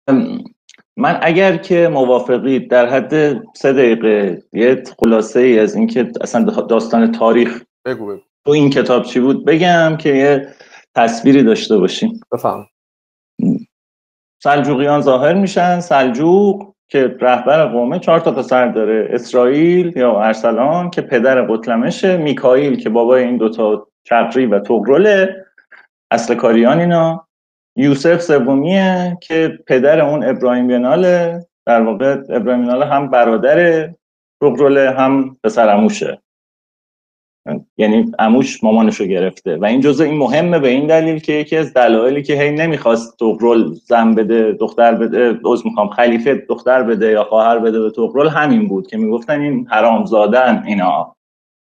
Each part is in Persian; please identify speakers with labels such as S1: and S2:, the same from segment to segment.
S1: من اگر که موافقید در حد 3 دقیقه یه خلاصه ای از اینکه اصلا داستان تاریخ
S2: بگو.
S1: تو این کتاب چی بود بگم که یه تصویری داشته باشیم.
S2: بفهم.
S1: سلجوقیان ظاهر میشن. سلجوق که رهبر قومه 4 تا پسر داره، اسرائیل یا ارسلان که پدر قتلمشه، میکائیل که بابای این دوتا چغری و طغرله اصل کاریان اینا، یوسف سومیه که پدر اون ابراهیم بیناله، در واقع ابراهیم بیناله هم برادر طغرله هم پسر عموشه، یعنی عموش مامانشو گرفته و این جزء این مهمه به این دلیل که یکی از دلایلی که هی نمیخواست طغرل زن بده دختر بده، خلیفه دختر بده یا خواهر بده به طغرل همین بود که میگفتن این حرامزادن اینا.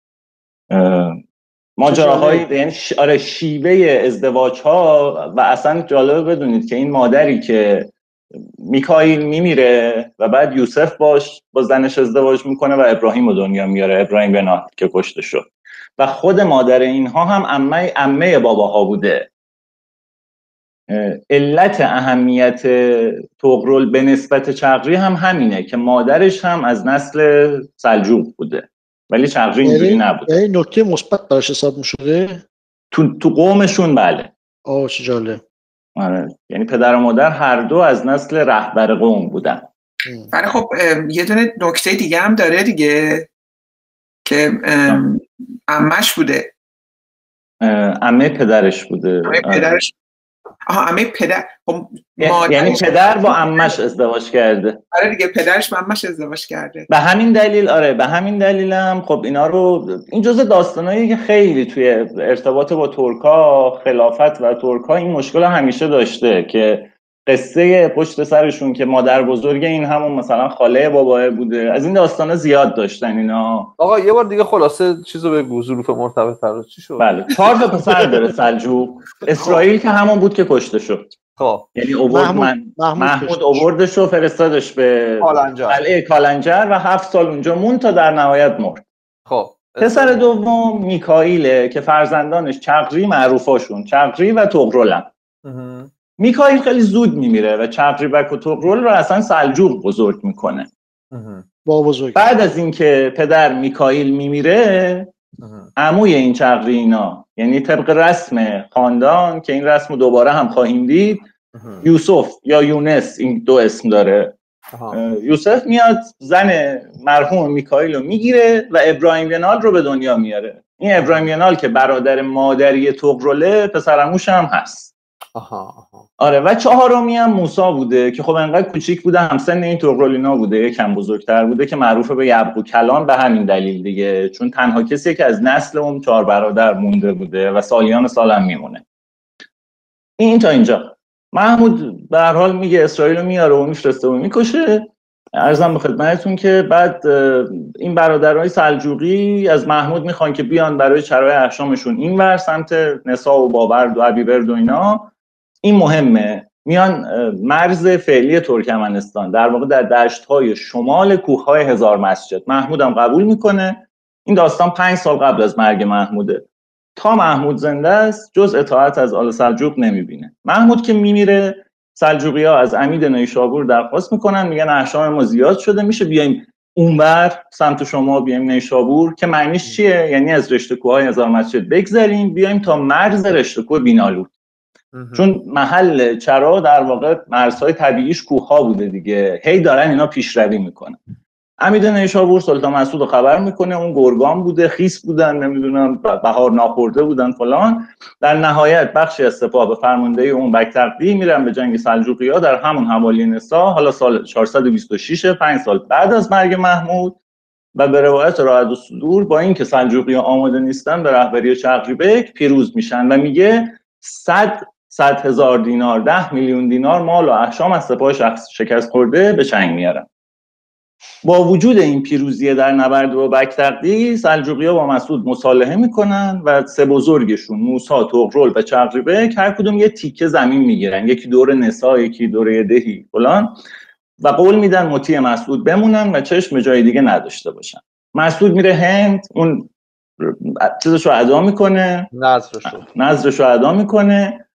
S1: ماجراهای یعنی آره شیوه ازدواج ها. و اصلا جالبه بدونید که این مادری که میکائیل میمیره و بعد یوسف با زنش ازدواج میکنه و ابراهیم رو دنیا میاره، ابراهیم بن که کشته شد، و خود مادر اینها هم عمه باباها بوده. علت اهمیت طغرل به نسبت چغری هم همینه که مادرش هم از نسل سلجوق بوده ولی چغری اینجوری نبوده.
S3: یعنی نکته مثبت براش حساب می‌شده
S1: تو قومشون. بله.
S3: چه جالب.
S1: آره، یعنی پدر و مادر هر دو از نسل رهبر قوم بودن.
S4: ولی خب یه دونه نکته دیگه هم داره دیگه که عمش بوده،
S1: عمه پدرش بوده.
S4: عمه پدرش. عمه پدر
S1: یعنی پدر با عمش ازدواج کرده.
S4: آره دیگه، پدرش با عمش ازدواج کرده.
S1: به همین دلیل هم خب اینا رو، این جزء داستانایی که خیلی توی ارتباط با ترکا، خلافت و ترکا این مشکل همیشه داشته که قصه پشت سرشون که مادر بزرگ این همون مثلا خاله باباه بوده، از این داستانا زیاد داشتن اینا.
S2: آقا یه بار دیگه خلاصه چیزو بگو، ظروف مرتبط چی شد؟
S1: بله، 4 تا پسر داره سلجوق. اسرائیل که همون بود که کشته شد.
S2: خب
S1: یعنی محمود آوردش و فرستادش به قلعه کالنجر و 7 سال اونجا موند تا در نهایت مرد.
S2: خب
S1: پسر دوم میکائیله که فرزندانش چغری معروفاشون چغری و طغرلن. میکائیل خیلی زود میمیره و چغری و طغرل رو اصلا سلجوق بزرگ میکنه. بعد از اینکه پدر میکائیل میمیره، عموی این چغری اینا، یعنی طبق رسم خاندان که این رسم دوباره هم خواهیم دید، یوسف یا یونس، این 2 اسم داره. یوسف میاد زن مرحوم میکائیل رو میگیره و ابراهیم بینال رو به دنیا میاره. این ابراهیم بینال که برادر مادری طغرله پسرعموش هم هست. آره، و 4می هم موسی بوده که خب انقدر کوچیک بوده، همسن این طغرلینا بوده، یکم بزرگتر بوده که معروفه به یبغو کلان به همین دلیل دیگه، چون تنها کسی که از نسل اون 4 برادر مونده بوده و سالیان سال هم میمونه. این تا اینجا. محمود به هر حال میگه اسرائیل رو میاره و میفرسته و میکشه. عرضم به خدمتتون که بعد این برادرای سلجوقی از محمود میخوان که بیان برای چرای احشامشون اینور سمت نسا و باورد و ابیبرد و اینا. این مهمه، میان مرز فعلی ترکمنستان، در واقع در دشت‌های شمال کوه‌های هزار مسجد. محمود هم قبول میکنه. این داستان 5 سال قبل از مرگ محموده. تا محمود زنده است جز اطاعت از آل سلجوق نمیبینه. محمود که میمیره، سلجوقی‌ها از امید نیشابور درخواست میکنن، میگن احشام ما زیاد شده، میشه بیایم اونور سمت شما، بیایم نیشابور. که معنیش چیه؟ یعنی از رشته کوه‌های هزار مسجد بگذریم بیایم تا مرز رشته کوه بینالود، چون محل چرا در واقع مرزهای طبیعیش کوه‌ها بوده دیگه، هی دارن اینا پیشروی میکنن. امید نیشابور سلطان مسعود رو خبر میکنه، اون گرگان بوده، خیس بودن، نمیدونم بهار ناخورده بودن فلان. در نهایت بخشی از سپاه به فرماندهی اون بگتغدی میرن به جنگ سلجوقی‌ها در همون حوالی نسا، حالا سال 426، 5 سال بعد از مرگ محمود. و به روایت راحت الصدور با اینکه سلجوقی‌ها آماده نیستن به رهبری چغری بیک پیروز میشن و میگه 100,000 دینار، 10 میلیون دینار مال و احشام از سپاه شکست خورده به چنگ میارن. با وجود این پیروزی در نبرد با بگتغدی، سلجوقی‌ها با مسعود مصالحه میکنن و 3 بزرگشون موسی، طغرل و چغری بیک هر کدوم یه تیکه زمین میگیرن، یکی دور نسا، یکی دور دهی فلان، و قول میدن مطیع مسعود بمونن و چشم جای دیگه نداشته باشن. مسعود میره هند، اون چیزشو ادا میکنه، نظرشو ادا میکنه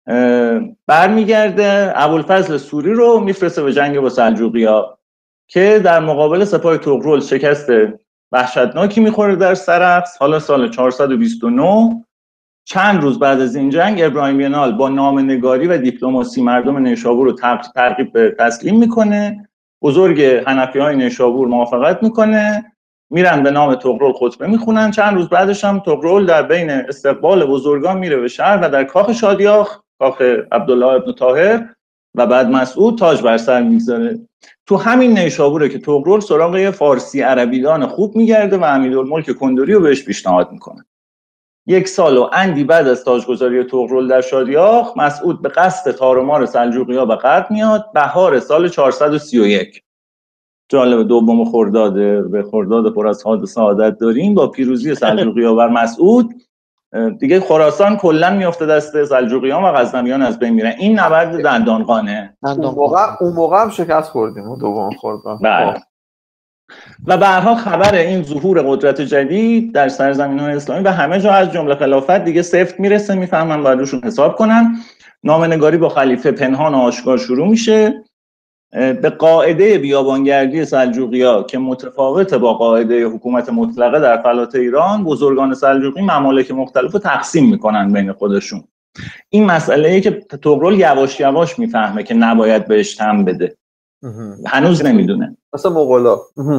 S1: برمیگرده ابوالفضل سوری رو میفرسته به جنگ با سلجوقی‌ها که در مقابل سپاه طغرل شکست وحشتناکی میخوره در سرخس. حالا سال 429 چند روز بعد از این جنگ ابراهیم ینال با نامه‌نگاری و دیپلماسی مردم نیشابور رو ترغیب به تسلیم میکنه. بزرگ حنفی‌های نیشابور موافقت میکنه، میرن به نام طغرل خطبه میخونن. چند روز بعدش هم طغرل در بین استقبال بزرگان میره به شهر و در کاخ شادیاخ، کاخ عبدالله ابن طاهر و بعد مسعود تاج بر سر میگذاره. تو همین نیشابوره که طغرل سراغ فارسی عربیدان خوب میگرده و امیرالملک کندوری رو بهش پیشنهاد میکنه. 1 سال و اندی بعد از تاجگذاری طغرل در شادیاخ، مسعود به قصد تارمار سلجوقی‌ها به غرب میاد. بهار سال 431 جالب، دوم خرداد، به خرداد پر از حادثه عادت داریم. با پیروزی سلجوقی‌ها بر مسعود دیگه خراسان کلا میفته دست سلجوقیان و غزنویان از بین میرن. این نبرد دندانقانه.
S2: اون موقع هم شکست خوردیم اون دوم خرداد.
S1: بله. و به هر حال خبر این ظهور قدرت جدید در سرزمین‌های اسلامی و همه جا از جمله خلافت دیگه سفت میرسه، میفهمن باید روشون حساب کنن. نامه‌نگاری با خلیفه پنهان و آشکار شروع میشه. به قاعده بیابانگردی سلجوقی‌ها که متفاوت با قاعده حکومت مطلقه در فلات ایران، بزرگان سلجوقی ممالک مختلف رو تقسیم میکنن بین خودشون. این مسئله‌ای که طغرل یواش یواش میفهمه که نباید بهش تن بده. هنوز نمیدونه.
S2: مثلا مغولا.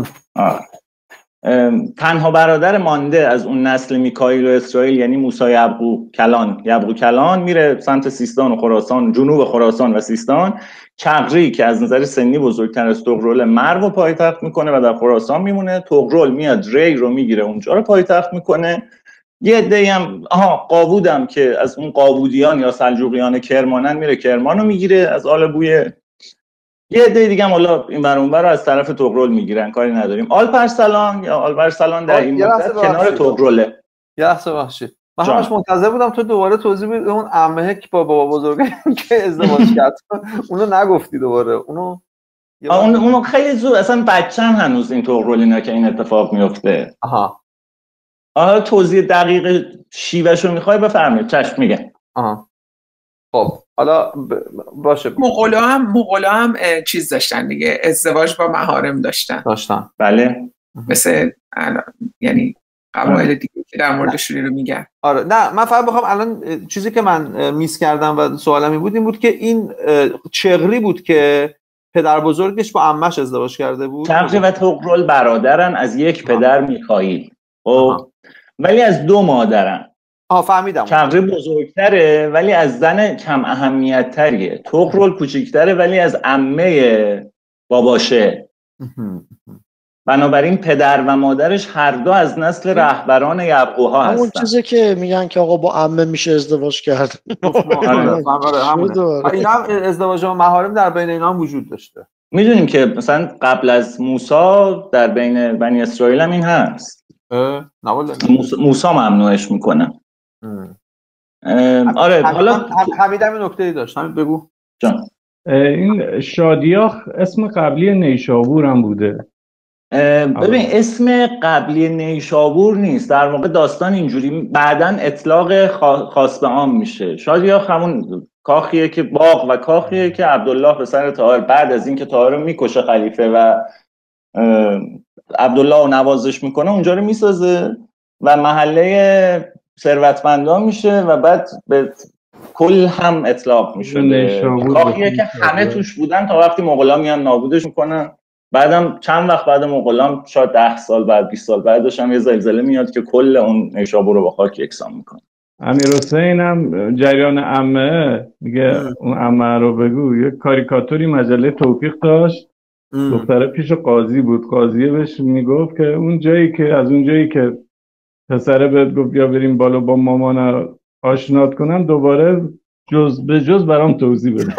S1: تنها برادر مانده از اون نسل میکائیل و اسرائیل یعنی موسی یبغو کلان میره سمت سیستان و خراسان، جنوب خراسان و سیستان. چغری که از نظر سنی بزرگتر از طغرل مرو رو پایتخت میکنه و در خراسان میمونه. طغرل میاد ری رو میگیره، اونجا رو پایتخت میکنه. یه عده‌ای هم قاوودم که از اون قاوودیان یا سلجوقیان کرمانن میره کرمان رو میگیره از آل بویه. یه عده دیگه هم حالا این بر اون بر از طرف طغرل میگیرن، کاری نداریم. آلپرسلان یا آلبرسلان در این مدت کنار طغرله.
S2: یه لحظه بخشید، من همش منتظر بودم تو دوباره توضیح بدی اون عمه که با بابا بزرگه که ازدواج کرد اونو نگفتی دوباره. اونو
S1: خیلی زود، اصلا بچه‌م هنوز این طغرل اینا که این اتفاق میفته. حالا توضیح دقیق شیوهشو میخوای بفرمایید؟ چشم میگم.
S2: خب حالا باشه.
S4: مغولا هم چیز داشتن دیگه، ازدواج با محارم داشتن.
S1: بله.
S4: مثل یعنی قبایل دیگه که در موردشون رو میگن.
S2: آره نه، من فقط بخوام الان چیزی که من میس کردم و سوالم این بود که این چغری بود که پدر بزرگش با عمش ازدواج کرده بود.
S1: چغری و طغرل برادرن از یک پدر میکائیل. ولی از 2 مادرن.
S2: فهمیدم.
S1: چغری بزرگتره ولی از زن کم اهمیت تریه. طغرل کوچیکتره ولی از عمه باباشه. بنابراین پدر و مادرش هر دو از نسل رهبران یبغوها هستن.
S3: همون چیزی که میگن که آقا با عمه میشه ازدواج کرد.
S2: اینا هم ازدواج با محارم در بین اینا هم وجود داشته.
S1: میدونیم که مثلا قبل از موسی در بین بنی اسرائیل هم این هست. موسی ممنوعش میکنه. آره حالا
S2: حمیدم این نکته‌ای داشت، همین بگو
S1: جان.
S5: این شادیاخ اسم قبلی نیشابور هم بوده.
S1: ببین اسم قبلی نیشابور نیست، در واقع داستان اینجوری بعداً اطلاق خاص به عام میشه. شادیاخ همون کاخیه که باغ و کاخیه که عبدالله پسر طاهر بعد از اینکه طاهر رو میکشه خلیفه و عبدالله رو نوازش میکنه اونجا رو میسازه و محله ثروتمندان میشه و بعد به کل هم اطلاق میشه. کاخیه که همه توش بودن تا وقتی مغولا میان نابودش میکنن. بعدم چند وقت بعد مغولان، شاید 10 سال بعد 20 سال بعدش هم یه زلزله میاد که کل اون نیشابور رو با خاک یکسان میکنه.
S5: امیرحسین هم جریان عمه میگه اون عمه رو بگو. یه کاریکاتوری مجله توفیق داشت، دختره پیش قاضی بود، قاضیه بهش میگفت که اون جایی که پسره بهت گفت بیا بریم بالا با مامان آشنات کنم، دوباره جز به جز برام توضیح بده.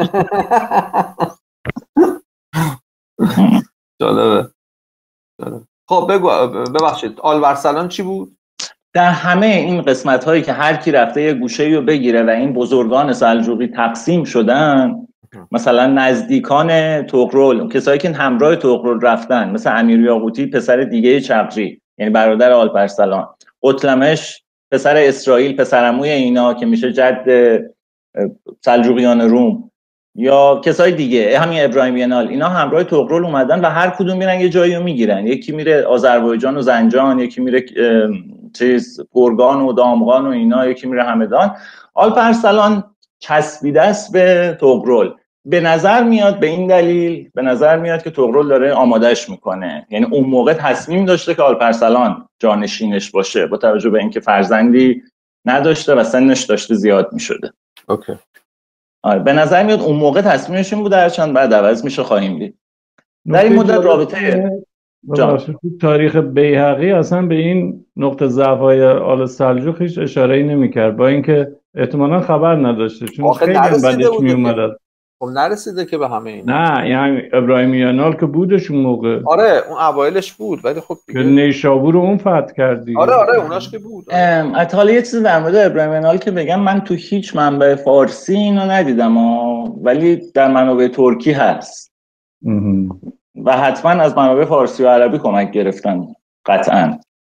S2: جالبه. خب بگو، ببخشید آلبرسلان چی بود؟
S1: در همه این قسمت هایی که هر کی رفته یه گوشه‌ای رو بگیره و این بزرگان سلجوقی تقسیم شدن، مثلا نزدیکان طغرل، کسایی که همراه طغرل رفتن، مثل امیر یاقوتی پسر دیگه چغری یعنی برادر آلپرسلان، قتلمش پسر اسرائیل پسرعموی اینا که میشه جد سلجوقیان روم یا کسای دیگه، همین ابراهیم ینال، اینا همراه طغرل اومدن و هر کدوم میرن یه جایی رو میگیرن. یکی میره آذربایجان و زنجان، یکی میره گرگان و دامغان و اینا، یکی میره همدان. آلپارسلان چسبیده است به طغرل. به نظر میاد به این دلیل که طغرل داره آمادهش میکنه، یعنی اون موقع تصمیم داشته که آلپارسلان جانشینش باشه با توجه به اینکه فرزندی نداشته و سنش داشته زیاد میشده.
S2: اوکی.
S1: آره به نظر میاد اون موقع تصمیمش این بوده، هرچند بعد عوض میشه خواهیم دید. در این مدت رابطه
S5: تاریخ بیهقی اصلا به این نقطه ضعف‌های آل سلجوق هیچ اشاره‌ای نمی‌کرد، با اینکه احتمالاً خبر نداشته چون خیلی بدش میومد.
S2: خب نرسیده که به همه این.
S5: نه یعنی ابراهیم ینال که بودش اون موقع.
S2: آره اون اوایلش بود ولی خب
S5: دیگه نیشابور رو اون فتح کردی.
S2: آره اوناش که بود.
S1: حالا یه چیز در مورد ابراهیم ینال که بگم، من تو هیچ منبع فارسی اینو ندیدم ولی در منابع ترکی هست. و حتما از منابع فارسی و عربی کمک گرفتن قطعا.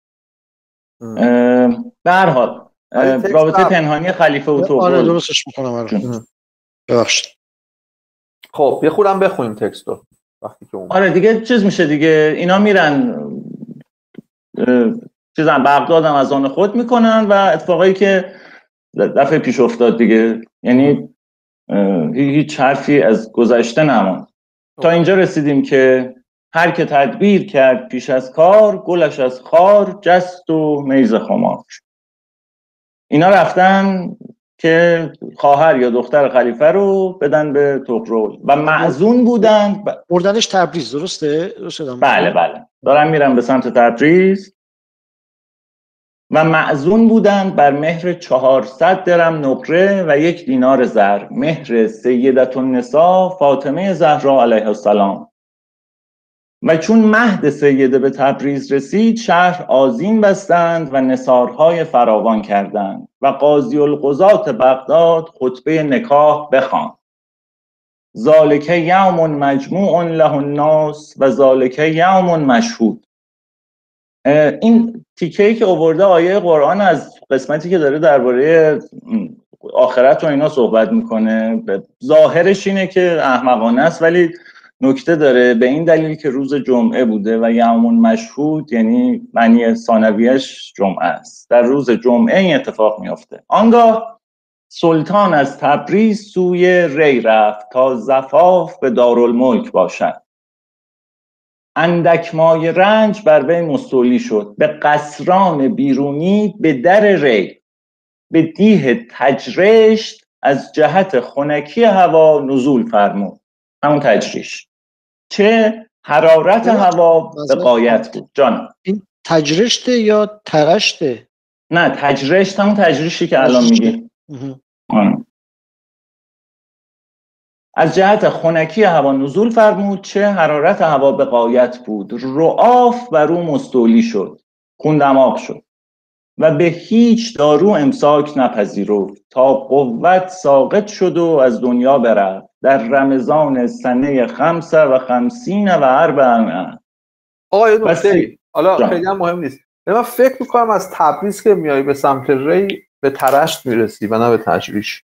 S1: به هر حال رابطه پنهانی خلیفه و طغرل.
S3: آره درستش میکنم. ببخشید.
S2: خب یه خودم بخونیم تکستو وقتی که
S1: آره دیگه چیز میشه دیگه، اینا میرن بغداد هم از آن خود میکنن و اتفاقایی که دفعه پیش افتاد دیگه، یعنی هیچ حرفی از گذشته نماند. تا اینجا رسیدیم که هر که تدبیر کرد پیش از کار، گلش از خار جست و میز خمار. اینا رفتن که خواهر یا دختر خلیفه رو بدن به طغرل و معزون بودن.
S3: بردنش تبریز، درسته؟
S1: بله دارن میرن به سمت تبریز و معزون بودند بر مهر 400 درم نقره و 1 دینار زر، مهر سیدة النساء فاطمه زهرا علیها السلام. و چون مهد سیده به تبریز رسید، شهر آذین بستند و نثارهای فراوان کردند و قاضی القضات بغداد خطبه نکاح بخواند. ذالک یوم مجموع له الناس و ذالک یوم مشهود. این تیکه‌ای که آورده آیه قرآن از قسمتی که داره درباره آخرت و اینا صحبت میکنه، ظاهرش اینه که احمقانه است ولی نکته داره، به این دلیل که روز جمعه بوده و یوم مشهود یعنی معنی ثانویش جمعه است. در روز جمعه این اتفاق میفته. آنگاه سلطان از تبریز سوی ری رفت تا زفاف به دارالملک باشد. اندک مای رنج بر وی مستولی شد، به قصران بیرونی به در ری، به دیه تجرشت از جهت خنکی هوا نزول فرمود. همون تجریش، چه حرارت هوا به غایت بود. جان
S3: این تجرشته یا ترشته؟
S1: نه تجرشت همون تجریشی که الان میگی. از جهت خنکی هوا نزول فرمود، چه حرارت هوا به غایت بود. رعاف بر او مستولی شد، خون دماغ شد و به هیچ دارو امساک نپذیرفت تا قوت ساقط شد و از دنیا برفت در رمضان سنه 55 و 400.
S2: آقای نکته حالا خیلی هم مهم نیست. من فکر میکنم از تبریز که میای به سمت ری به ترشت میرسی و نه به تجریش.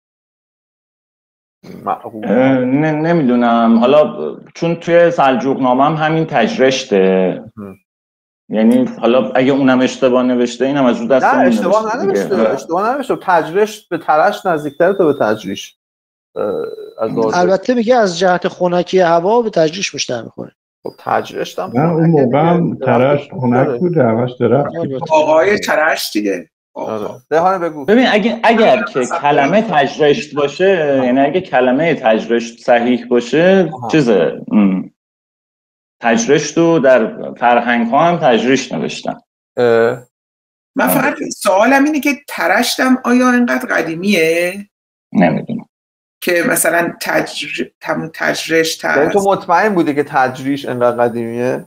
S1: نمیدونم، حالا چون توی سلجوق نامه هم همین تجرشته، یعنی حالا اگه اونم اشتباه نوشته اینم از رو دست
S2: نه اشتباه ننوشته. تجرشت به ترشت نزدیکتره تا به تجریش.
S3: البته میگه از جهت خنکی هوا به تجریش بیشتر میخوره.
S2: خب تجرشت هم
S5: نه اون موقع هم ترشت خنک بود، همش درخت.
S4: آقای ترشت دیگه.
S2: بگو.
S1: ببین اگر که کلمه تجرشت باشه، یعنی اگه کلمه تجرشت صحیح باشه، چیزه تجرشت رو در فرهنگ ها هم تجریش نوشتن.
S4: من فقط سوالم اینه که ترشتم آیا اینقدر قدیمیه؟
S1: نمیدونم
S4: که مثلا تجرشت هست.
S2: تو مطمئن بودی که تجریش اینقدر قدیمیه؟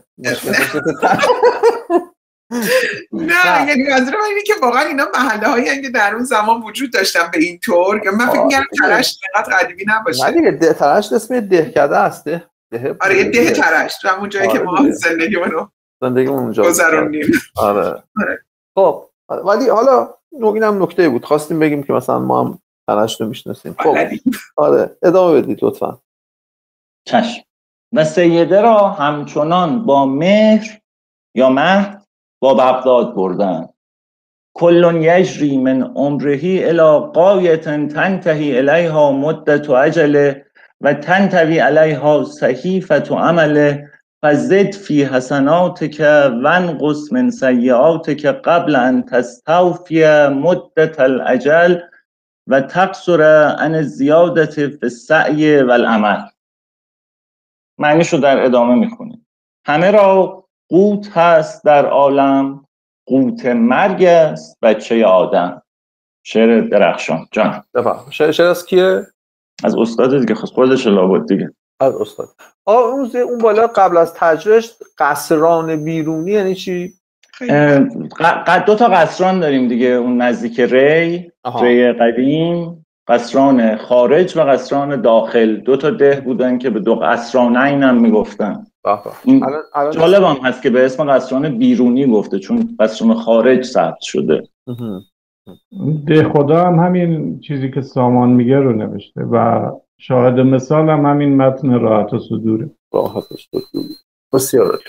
S4: نه یعنی منظورم اینه که واقعا اینا محله هایی که در اون زمان وجود داشتن به این طور که من فکر می‌کردم ترشت اینقدر قدیمی نباشه.
S2: نه دیگه ترشت اسم دهکده است.
S4: آره یه ده ترشت و اون جایی که ما زندگیمون
S2: اونجا
S4: گذروندیم.
S2: آره. خب ولی حالا اینم نکته بود خواستیم بگیم که مثلا ما هم تنش نمیشناسیم. خب آره ادامه بدید لطفا.
S1: چشم. و سیده را همچنان با مهر یا مهد با بغداد بردن. کلون یجری من عمرهی الی غایة تنتهی الیها مدت اجله و تنتوی علیها صحیفة عمله فزد فی حسناتک وانقص من سیئاتک قبل ان تستوفی مدت الاجل و تقصر عن الزیادة فی السعی والعمل. معنیشو در ادامه میخونیم. همه را قوت هست در عالم، قوت مرگ است بچه آدم. شعر درخشان جان.
S2: بفرمایید. شعر از کیه؟
S1: از استاد دیگه، خودش لابد دیگه.
S2: از استاد. اون بالا قبل از تجربهش قصران بیرونی یعنی چی؟
S1: 2 تا قصران داریم دیگه، اون نزدیک ری قدیم، قصران خارج و قصران داخل. 2 تا ده بودن که به 2 قصرانین هم میگفتن. این جالب هم هست که به اسم قصران بیرونی گفته چون قصران خارج ثبت شده.
S5: ده خدا هم همین چیزی که سامان میگه رو نوشته و شاهد مثال هم همین متن راحت و صدوره.
S2: راحت و صدور بسیار.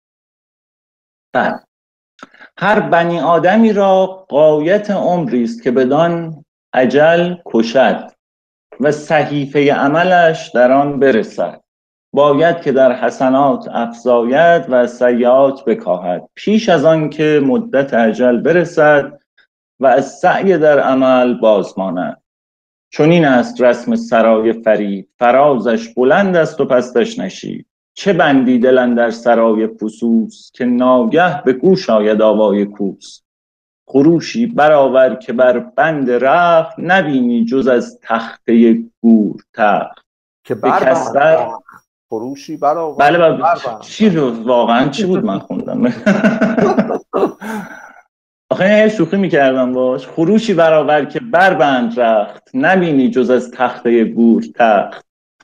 S1: هر بنی آدمی را غایت عمری است که بدان اجل کشد و صحیفه عملش در آن برسد. باید که در حسنات افزاید و سیئات بکاهد پیش از آن که مدت اجل برسد و از سعی در عمل بازماند. چون این است رسم سرای فرید، فرازش بلند است و پستش نشید. چه بندی دل اندر سرای فسوس که ناگه به گوش آید آوای کوس. خروشی برآور که بر بند رخت نبینی جز از تخته گور تخت.
S2: که بر خروشی برآور.
S1: بله چی رو واقعا چی بود من خوندم. آخه شوخی میکردم باش. خروشی برآور که بر بند رخت نبینی جز از تخته گور تخت.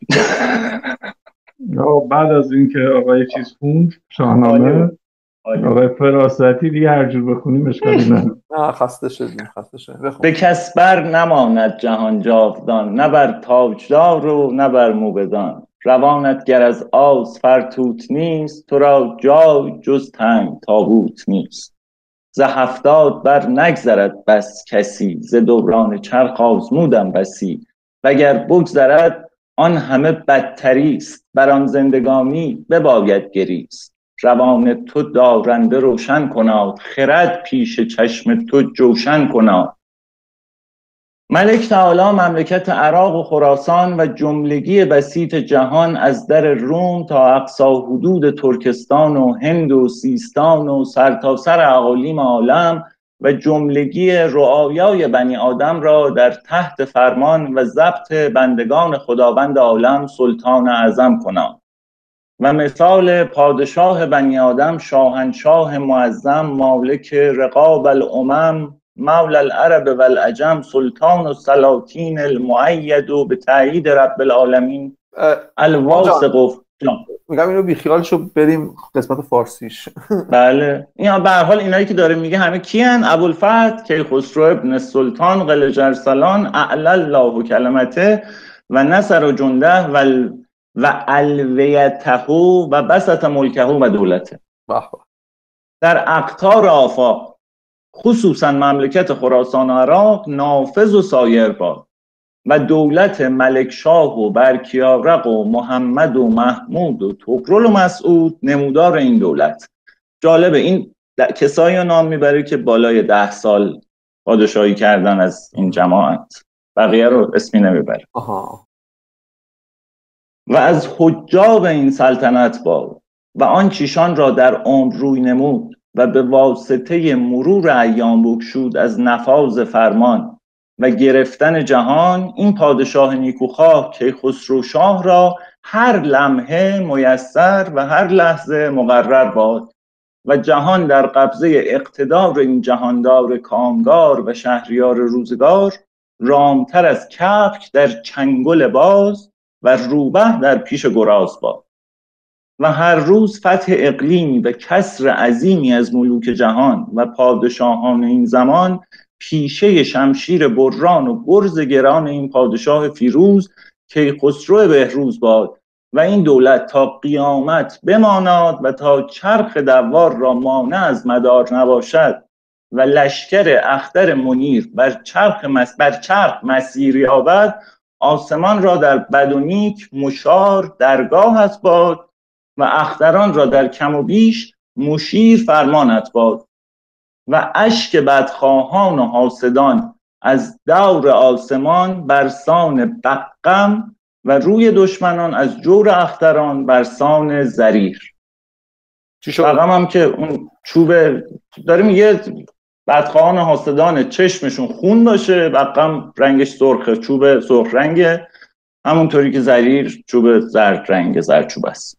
S5: بعد از اینکه آقای چیز خوند شاهنامه، آقای فراستی دیگه هر جور بخونیم اشکالی نداره.
S2: خسته شدیم.
S1: به کس بر نماند جهان جاودان، نه بر تاجدار و نه بر موبدان. روانت گر از آز فرتوت نیست، تو را جای جز تنگ تابوت نیست. ز 70 بر نگذرد بس کسی، ز دوران چرخ آزمودم بسی. وگر بگذرد آن همه بدتری است، بر آن زندگانی بباید گریست. روان تو دارنده روشن کناد، خرد پیش چشم تو جوشن کناد. ملک تعالی مملکت عراق و خراسان و جملگی بسیط جهان از در روم تا اقصا حدود ترکستان و هند و سیستان و سرتاسر اقالیم عالم و جملگی رعایای بنی آدم را در تحت فرمان و ضبط بندگان خداوند عالم سلطان اعظم کناد. و مثال پادشاه بنی آدم شاهنشاه معظم مالک رقاب الامم مولا العرب و العجم سلطان السلاطین المؤید و به تأیید رب العالمین الواثق.
S2: میگم اینو بیخیال شو بریم قسمت فارسیش.
S1: بله این به هر حال اینایی که داره میگه همه کیان؟ ابوالفتح کیخسرو ابن السلطان قلج ارسلان اعلی الله کلمته و نصر و جنده و الویته و بسط ملکه و دولته. در اقطار آفاق خصوصا مملکت خراسان و عراق نافذ و سایر باد و دولت ملک شاه و برکیارق و محمد و محمود و طغرل و مسعود نمودار این دولت. جالبه این کسایی رو نام میبره که بالای 10 سال پادشاهی کردن از این جماعت، بقیه رو اسمی نمیبره. و از حجاب این سلطنت باد و آن چیشان را در عمر روی نمود و به واسطه مرور ایام بگشود از نفاذ فرمان و گرفتن جهان. این پادشاه نیکوخواه کیخسرو شاه را هر لمحه میسر و هر لحظه مقرر باد و جهان در قبضه اقتدار این جهاندار کامگار و شهریار روزگار رامتر از کبک در چنگل باز و روبه در پیش گراز باد. و هر روز فتح اقلیمی و کسر عظیمی از ملوک جهان و پادشاهان این زمان پیشه شمشیر بران و گرز گران این پادشاه فیروز کیخسرو بهروز باد و این دولت تا قیامت بماناد و تا چرخ دوار را مانع از مدار نباشد و لشکر اختر منیر بر چرخ مسیر یابد. آسمان را در بد و نیک مشار درگاهت باد و اختران را در کم و بیش مشیر فرمانت باد و اشک بدخواهان و حاسدان از دور آسمان برسان بقم و روی دشمنان از جور اختران برسان زریر. بقم هم که اون چوب داریم یه بدخواهان و حاسدان چشمشون خون باشه، بقم رنگش سرخه، چوب سرخ رنگه، همونطوری که زریر چوب زرد رنگ زرچوب است.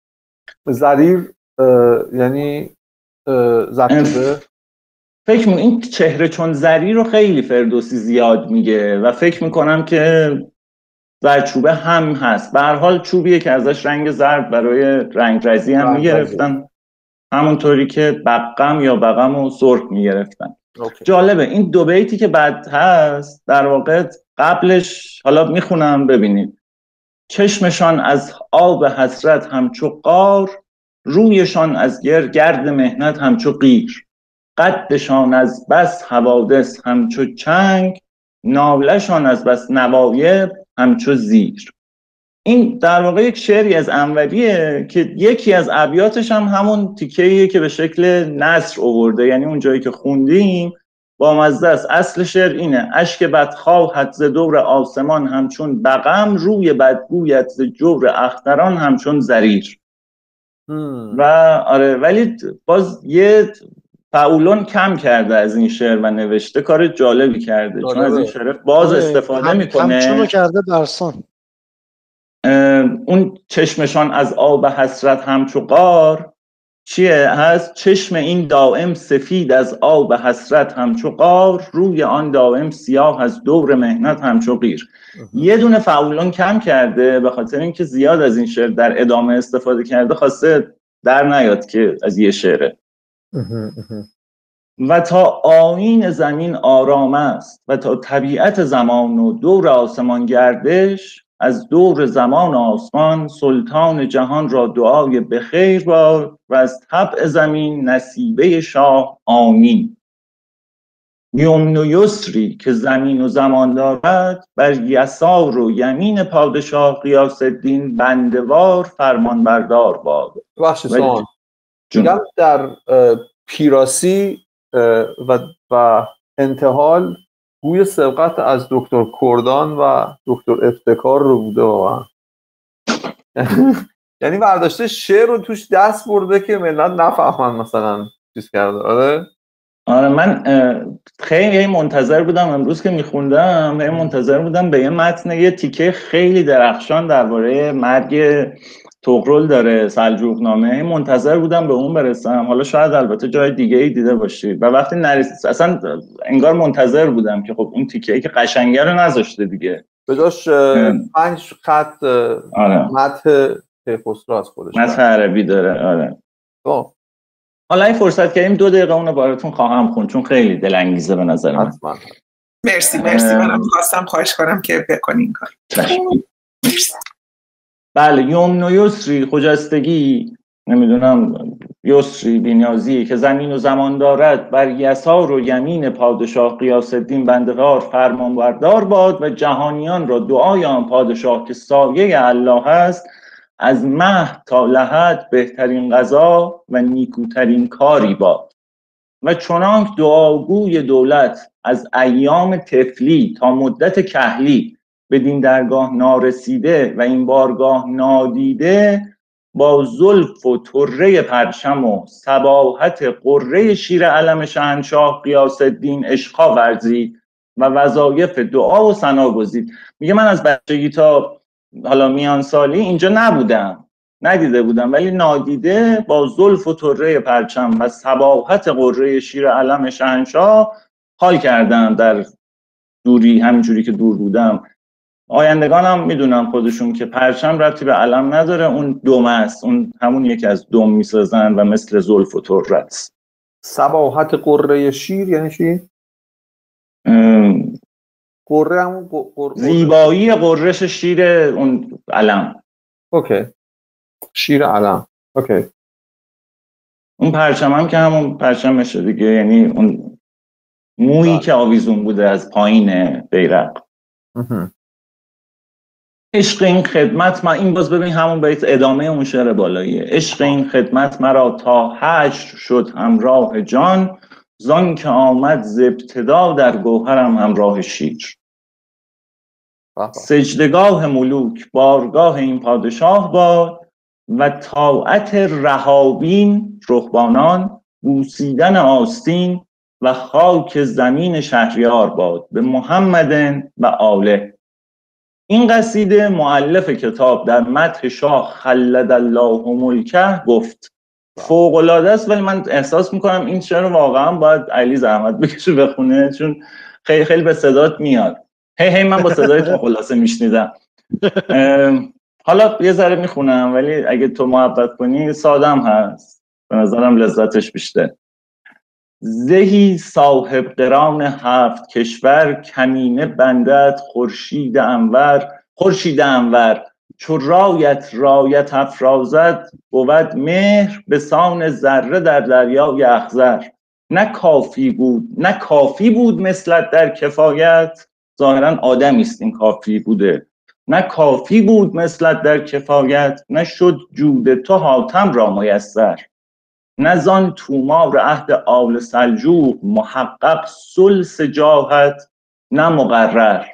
S2: زریر یعنی زرچوبه؟
S1: فکر میکنم این چهره چون زریر رو خیلی فردوسی زیاد میگه و فکر میکنم که زرچوبه هم هست. به هر حال چوبیه که ازش رنگ زرد برای رنگرزی هم میگرفتن، همونطوری که بقم یا بقم و سرخ میگرفتن. جالبه این دو بیتی که بعد هست در واقع قبلش، حالا میخونم ببینید. چشمشان از آب حسرت همچو قار، رویشان از گرد مهنت همچو قیر، قدشان از بس حوادث همچو چنگ، نالشان از بس نوایب همچو زیر. این در واقع یک شعری از انوریه که یکی از ابیاتش هم همون تیکه‌ایه که به شکل نثر آورده، یعنی اون جایی که خوندیم با مزه است. اصل شعر اینه: اشک بدخواهت ز دور آسمان همچون بقم، روی بدگویت ز جور اختران همچون زریر. و آره، ولی باز یه پاولون کم کرده از این شعر و نوشته کار جالبی کرده، چون از این شعر باز استفاده میکنه.
S3: همچونو کرده برسان.
S1: اون چشمشان از آب حسرت همچو قار چیه هست؟ چشم این دائم سفید از آب حسرت همچو قار، روی آن دائم سیاه از دور مهنت همچو قیر. یه دونه فاولون کم کرده به خاطر اینکه زیاد از این شعر در ادامه استفاده کرده، خواسته در نیاد که از یه شعره. و تا آیین زمین آرام است و تا طبیعت زمان و دور آسمان گردش، از دور زمان و آسمان سلطان جهان را دعای بخیر باد و از طبع زمین نصیبه شاه آمین. یمن و یسری که زمین و زمان دارد، بر یسار و یمین پادشاه غیاث الدین بندوار فرمان بردار باد.
S2: میگم در پیراسی و انتحال گوی سبقت از دکتر کردان و دکتر افتکار رو بوده واقعا. یعنی برداشته شعر رو توش دست برده که ملت نفهمن مثلا چیز کرده.
S1: آره من خیلی منتظر بودم امروز که میخوندم، منتظر بودم به یه متن یه تیکه خیلی درخشان درباره مرگ طغرل داره، سلجوقنامه، منتظر بودم به اون برسم. حالا شاید البته جای دیگه ای دیده باشید و وقتی نرسید اصلا انگار منتظر بودم که خب اون تیکه‌ای که قشنگه رو نذاشته دیگه.
S2: بجاش 5 خط متن کیخسرو از خودش
S1: متن عربی داره. آره حالا این فرصت کردیم 2 دقیقه اونو براتون خواهم خوند چون خیلی دلانگیزه به نظر من.
S4: مرسی منم خواستم خواهش کنم که بکنین کار. مرسی.
S1: بله، یمن و یسری خجستگی، نمیدونم یسری بینیازی که زمین و زمان دارد، بر یسار و یمین پادشاه غیاث الدین بندوار فرمان بردار باد و جهانیان را دعای آن پادشاه که سایه الله است، از مهد تا لحد بهترین قضا و نیکوترین کاری باد. و چنانک دعاگوی دولت از ایام طفلی تا مدت کهلی بدین درگاه نارسیده و این بارگاه نادیده، با زلف و طره پرچم و صباحت قره شیر علم شاهنشاه غیاث الدین عشقا ورزید و وظایف دعا و ثنا گزید. میگه من از بچگی تا حالا میان سالی اینجا نبودم، ندیده بودم، ولی نادیده با زلف و طره پرچم و صباحت قره شیر علم شاهنشاه حال کردم در دوری، همینجوری که دور بودم. آیندگانم میدونم خودشون که پرچم ربطی به علم نداره، اون دم است، اون همون یکی از دم میسازن و مثل زلف و طره است.
S2: صباحت قره شیر یعنی چی؟ قره همون
S1: زیبایی قررش شیر اون علم.
S2: اوکی، شیر علم. اوکی.
S1: اون پرچم هم که همون پرچمشه دیگه، یعنی اون مویی که آویزون بوده از پایین بیرق. عشق این خدمت، این باز ببین همون بیت ادامه اون شعر بالاییه. عشق این خدمت مرا تا حشر شد همراه جان، زان که آمد ز ابتدا در گوهرم همراه شیر. سجدگاه ملوک بارگاه این پادشاه باد، و طاعت رهابین رهبانان، بوسیدن آستین و خاک زمین شهریار باد به محمد و آله. این قصیده مؤلف کتاب در مدح شاه خلد الله ملکه گفت فوق‌العاده است، ولی من احساس میکنم این شعر واقعا باید علی زحمت بکشه بخونه، چون خیلی خیلی به صدات میاد. هی من با صدای تو خلاصه میشنیدم. حالا یه ذره میخونم، ولی اگه تو محبت کنی سادم هست، به نظرم لذتش بیشتر. زهی صاحب قران 7 کشور، کمینه بندد خورشید انور، چو رایت افرازد، بود مهر به سان ذره در دریای اخضر. نه کافی بود مثلت در کفایت، ظاهرا آدمی است این کافی بوده. نه کافی بود مثلت در کفایت، نه شد جود تو حاتم را میسر. نه زان تومار عهد آل سلجوق، محقق ثلث جاهت نه مقرر.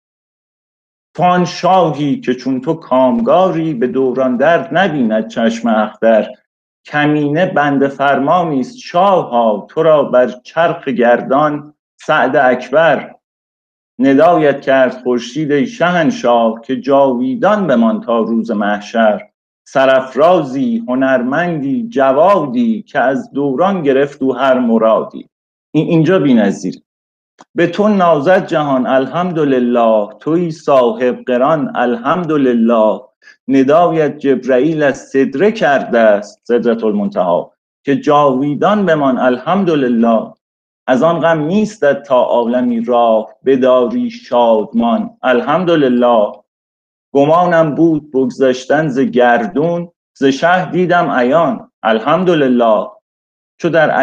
S1: فان شاهی که چون تو کامگاری، به دوران درد نبیند چشم اختر. کمینه بنده فرمانی است شاها، تو را بر چرخ گردان سعد اکبر. ندایت کرد خورشید ای شهنشاه، که جاویدان بمان تا روز محشر. سرافرازی هنرمندی جوادی، که از دوران گرفت او هر مرادی. اینجا بی‌نظیر. به تو نازد جهان الحمدلله، تویی صاحب قران الحمدلله. ندایت جبرائیل از سدره کرده است، سدرة المنتهی، که جاویدان بمان الحمدلله. از آن غم نیستت تا عالمی راه، بداری شادمان الحمدلله. گمانم بود بگذشتن ز گردون، ز شه دیدم عیان الحمدلله. چو در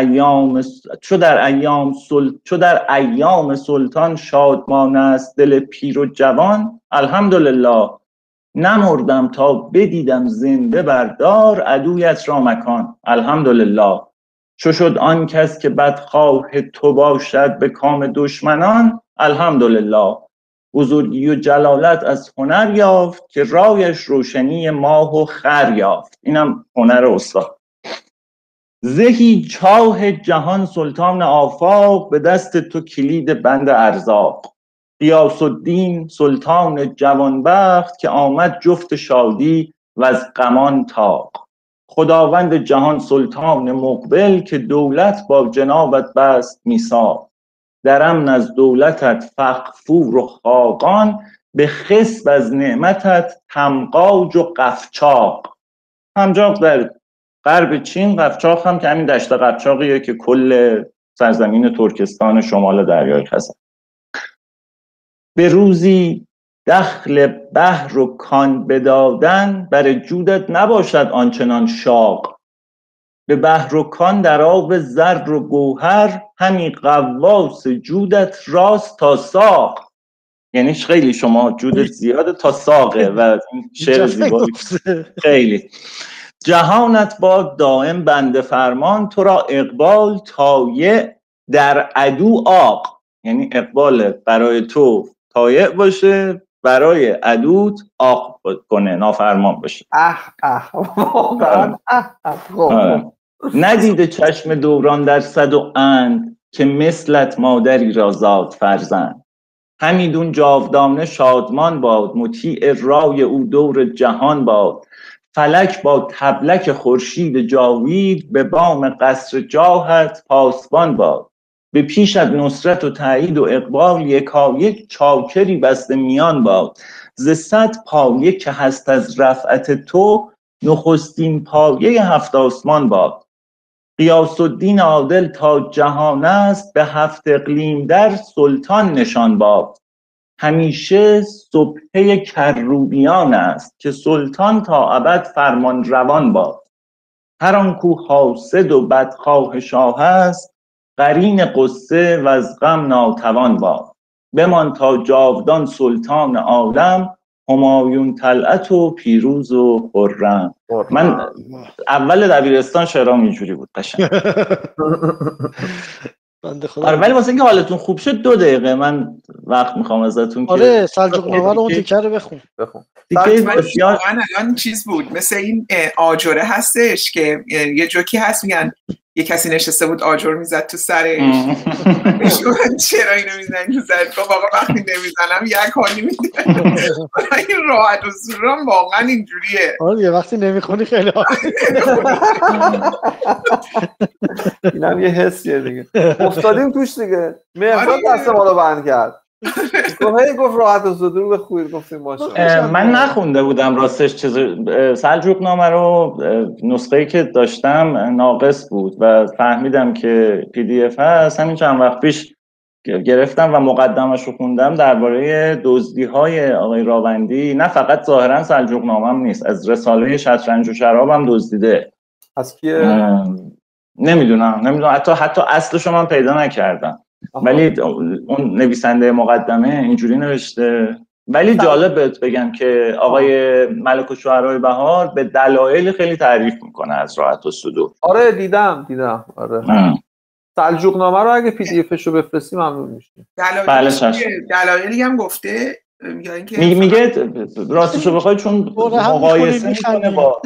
S1: ایام سلطان شادمان است دل پیر و جوان الحمدلله. نمردم تا بدیدم زنده بردار، عدویت را مکان الحمدلله. چو شد آن کس که بدخواه تو باشد به کام دشمنان الحمدلله. بزرگی و جلالت از هنر یافت، که رایش روشنی ماه و خور یافت. اینم هنر استاد. زهی چاه جهان سلطان آفاق، به دست تو کلید بند ارزاق. غیاث الدین سلطان جوانبخت، که آمد جفت شادی و از غمان طاق. خداوند جهان سلطان مقبل، که دولت با جنابت بست میثاق. در امن از دولتت فغفور و خاقان، به خسب از نعمتت همقاج و قفچاق. همجاق در غرب چین، قفچاق هم که همین دشت قفچاقیه که کل سرزمین ترکستان شمال دریای خزر. به روزی دخل بحر و کان بدادن، بر جودت نباشد آنچنان شاق. به بحر و کان در آب زر و گوهر، همی غواص جودت راست تا ساق. یعنی خیلی شما جودت زیاده تا ساقه، و این شعر زیبایی خیلی. جهانت باد دائم بنده فرمان، تو را اقبال طایع در عدو عاق. یعنی اقبال برای تو طایع باشه، برای عدوت عاق کنه، نافرمان باشه. ندیده چشم دوران در صد و اند، که مثلت مادری را زاد فرزند. همیدون جاودانه شادمان باد، مطیع رای او دور جهان باد. فلک با تبلک خورشید جاوید، به بام قصر جاهت پاسبان باد. به پیشت نصرت و تایید و اقبال، یکایک چاکری بسته میان باد. ز 100 پایه که هست از رفعت تو، نخستین پایه 7 آسمان باد. غیاث الدین عادل تا جهان است، به 7 اقلیم در سلطان نشان باد. همیشه سبحه کروبیان است، که سلطان تا ابد فرمان روان باد. هر آن کو حاسد و بدخواه شاه است، قرین قصه و از غم ناتوان باد. بمان تا جاودان سلطان عالم، همایون طلعت و پیروز و خرم. من اول دبیرستان شعرام اینجوری بود قشنگ. آره ولی واسه اینکه حالتون خوب شد 2 دقیقه من وقت میخوام ازتون که
S3: آره سلجوقنامه رو اون تیکه رو بخون.
S4: الان چیز بود مثل این آجره هستش که یه جوکی هست میگن یه کسی نشسته بود آجر میزد تو سرش. چرا اینو میزنی تو سرش؟ واقعا وقتی نمیزنم یک حالی میده. این راحت و سورم واقعا اینجوریه.
S3: آره یه وقتی نمیخونی خیلی
S2: اینم یه حسیه دیگه. افتادیم توش دیگه. مهرزاد دست ما رو بند کرد. گفت راحت و صدور بخوید. گفتیم باشه.
S1: من نخونده بودم راستش چیز سلجوقنامه رو. نسخه‌ای که داشتم ناقص بود و فهمیدم که PDF هست. همین چند وقت پیش گرفتم و مقدمش رو خوندم درباره دزدی‌های آقای راوندی. نه فقط ظاهرا سلجوقنامه هم نیست، از رساله شطرنج و شراب هم دزدیده.
S2: از کیه؟
S1: نمیدونم حتی اصلش رو من پیدا نکردم. ولی اون نویسنده مقدمه اینجوری نوشته. ولی جالب بهت بگم که آقای ملک الشعراء بهار به دلایل خیلی تعریف میکنه از راحت الصدور.
S2: آره دیدم آره. سلجوقنامه رو اگه PDF شو بفرستی ممنون میشیم.
S4: دلایلی هم گفته یا اینکه
S1: میگه راستشو بخوای چون مقایسه میکنه با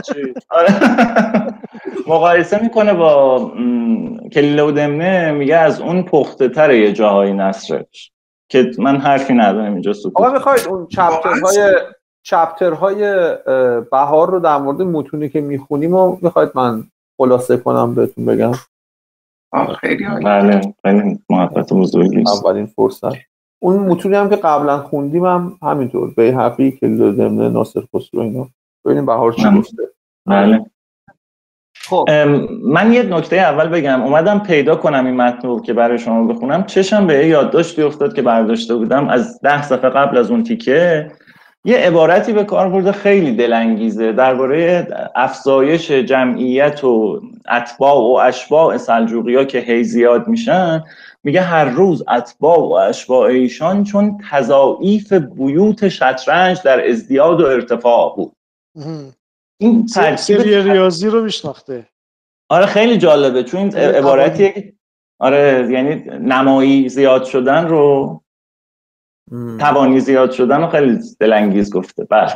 S1: مقایسه میکنه با کلیله و دمنه. میگه از اون پخته تره یه جاهای نثرش که من حرفی ندارم اینجا سکوت.
S2: آقا میخواید اون چپترهای بهار رو در مورد متونی که میخونیم و میخواید من خلاصه کنم بهتون بگم؟
S4: خیلی عالی.
S1: بله خیلی محبت بزرگی است.
S2: اولین فرصت اون متونی هم که قبلا خوندیم هم همینطور بیهقی، کلیله و دمنه، ناصر خسرو اینا. ببینیم بهار چی گفته.
S1: بله. خب من یه نکته اول بگم. اومدم پیدا کنم این متن رو که برای شما بخونم. چشم به یادداشتی افتاد که برداشته بودم از 10 صفحه قبل از اون تیکه. یه عبارتی به کار برده خیلی دلانگیزه درباره افزایش جمعیت و اتباع و اشباع سلجوقی‌ها که هی زیاد میشن. میگه هر روز اتباع و اشباع ایشان چون تضاعیف بیوت شطرنج در ازدیاد و ارتفاع بود. این
S3: ترکیب ریاضی رو میشناخته.
S1: آره خیلی جالبه چون این عبارتی آره یعنی نمایی زیاد شدن رو توانی زیاد شدن رو خیلی دلانگیز گفته. بله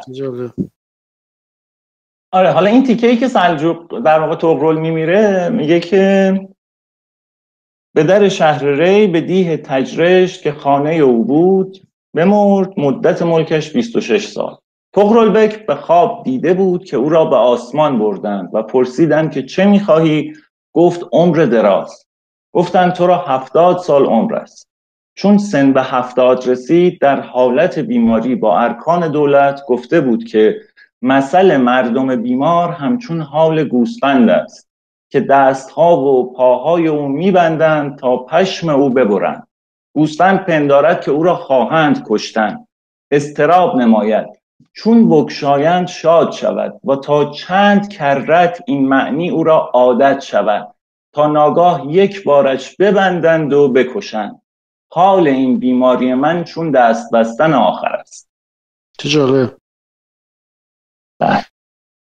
S1: آره. حالا این تیکه‌ای که سلجوق در واقع طغرل میمیره میگه که به در شهر ری به دیه تجرشت که خانه او بود، بمرد مدت ملکش 26 سال. طغرل بک به خواب دیده بود که او را به آسمان بردند و پرسیدند که چه می‌خواهی؟ گفت عمر دراز. گفتند تو را 70 سال عمر است. چون سن به 70 رسید در حالت بیماری با ارکان دولت گفته بود که مثل مردم بیمار همچون حال گوسفند است که دستها و پاهای او میبندند تا پشم او ببرند. گوسفند پندارد که او را خواهند کشتن. اضطراب نماید چون بگشایند شاد شود و تا چند کرت این معنی او را عادت شود تا ناگاه یک بارش ببندند و بکشند. حال این بیماری من چون دست بستن آخر است.
S3: چه جالب.